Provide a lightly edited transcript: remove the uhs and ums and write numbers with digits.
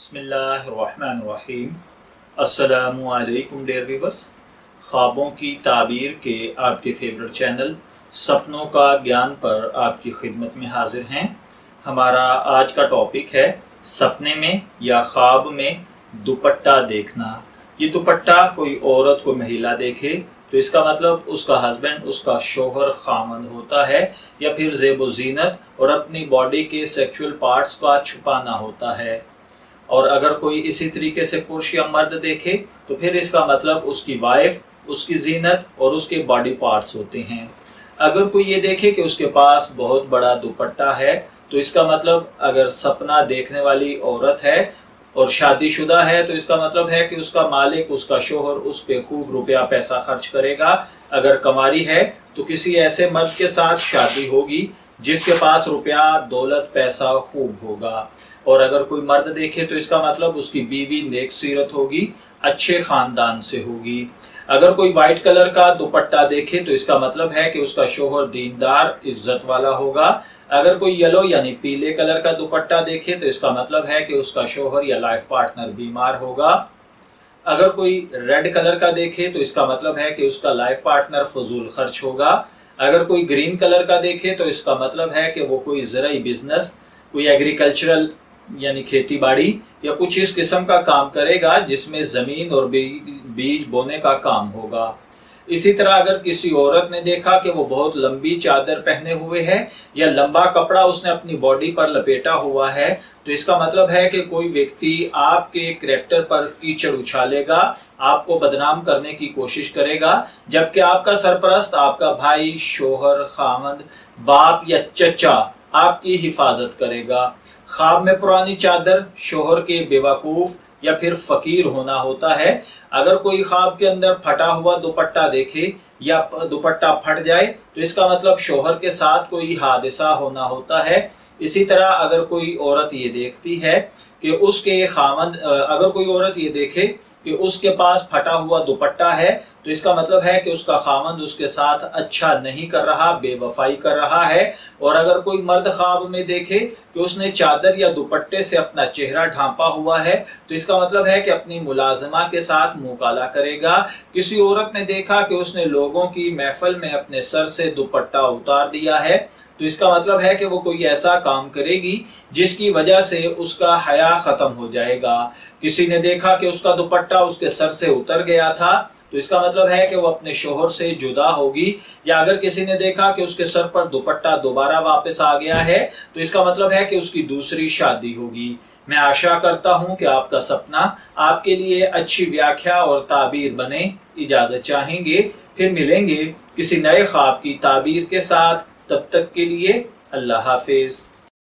बिस्मिल्लाहिर्रहमानिर्रहीम। अस्सलामु अलैकुम डियर व्यूअर्स। ख्वाबों की ताबीर के आपके फेवरेट चैनल सपनों का ज्ञान पर आपकी खिदमत में हाजिर हैं। हमारा आज का टॉपिक है सपने में या ख्वाब में दुपट्टा देखना। ये दुपट्टा कोई औरत को महिला देखे तो इसका मतलब उसका हस्बैंड, उसका शोहर, खामंद होता है या फिर ज़ेब ज़ीनत और अपनी बॉडी के सेक्सुअल पार्ट्स का छुपाना होता है। और अगर कोई इसी तरीके से पुरुष या मर्द देखे तो फिर इसका मतलब उसकी वाइफ, उसकी जीनत और उसके बॉडी पार्ट्स होते हैं। अगर कोई ये देखे कि उसके पास बहुत बड़ा दुपट्टा है तो इसका मतलब अगर सपना देखने वाली औरत है और शादीशुदा है तो इसका मतलब है कि उसका मालिक, उसका शोहर उस पे खूब रुपया पैसा खर्च करेगा। अगर कमारी है तो किसी ऐसे मर्द के साथ शादी होगी जिसके पास रुपया, दौलत, पैसा खूब होगा। और अगर कोई मर्द देखे तो इसका मतलब उसकी बीवी नेक सीरत होगी, अच्छे खानदान से होगी। अगर कोई वाइट कलर का दुपट्टा देखे तो इसका मतलब है कि उसका शोहर दीनदार, इज्जत वाला होगा। अगर कोई येलो यानी पीले कलर का दुपट्टा देखे तो इसका मतलब है कि उसका शोहर या लाइफ पार्टनर बीमार होगा। अगर कोई रेड कलर का देखे तो इसका मतलब है कि उसका लाइफ पार्टनर फजूल खर्च होगा। अगर कोई ग्रीन कलर का देखे तो इसका मतलब है कि वो कोई ज़राई बिजनेस, कोई एग्रीकल्चरल यानी खेती बाड़ी या कुछ इस किस्म का काम करेगा जिसमें ज़मीन और बीज बोने का काम होगा। इसी तरह अगर किसी औरत ने देखा कि वो बहुत लंबी चादर पहने हुए है या लंबा कपड़ा उसने अपनी बॉडी पर लपेटा हुआ है तो इसका मतलब है कि कोई व्यक्ति आपके करैक्टर पर कीचड़ उछालेगा, आपको बदनाम करने की कोशिश करेगा, जबकि आपका सरपरस्त, आपका भाई, शोहर, खामंद, बाप या चचा आपकी हिफाजत करेगा। ख्वाब में पुरानी चादर शोहर के बेवकूफ या फिर फकीर होना होता है। अगर कोई ख्वाब के अंदर फटा हुआ दुपट्टा देखे या दुपट्टा फट जाए तो इसका मतलब शोहर के साथ कोई हादसा होना होता है। इसी तरह अगर कोई औरत ये देखती है कि उसके खामंद, अगर कोई औरत ये देखे कि उसके पास फटा हुआ दुपट्टा है तो इसका मतलब है कि उसका खामंद उसके साथ अच्छा नहीं कर रहा, बेवफाई कर रहा है। और अगर कोई मर्द ख्वाब में देखे कि उसने चादर या दुपट्टे से अपना चेहरा ढांपा हुआ है तो इसका मतलब है कि अपनी मुलाजमा के साथ मुंह काला करेगा। किसी औरत ने देखा कि उसने लोगों की महफिल में अपने सर से दुपट्टा उतार दिया है तो इसका मतलब है कि वो कोई ऐसा काम करेगी जिसकी वजह से उसका हया खत्म हो जाएगा। किसी ने देखा कि उसका दुपट्टा उसके सर से उतर गया था तो इसका मतलब है कि वो अपने शोहर से जुदा होगी। या अगर किसी ने देखा कि उसके सर पर दुपट्टा दोबारा वापस आ गया है तो इसका मतलब है कि उसकी दूसरी शादी होगी। मैं आशा करता हूं कि आपका सपना आपके लिए अच्छी व्याख्या और ताबीर बने। इजाजत चाहेंगे, फिर मिलेंगे किसी नए ख्वाब की ताबीर के साथ। तब तक के लिए अल्लाह हाफिज।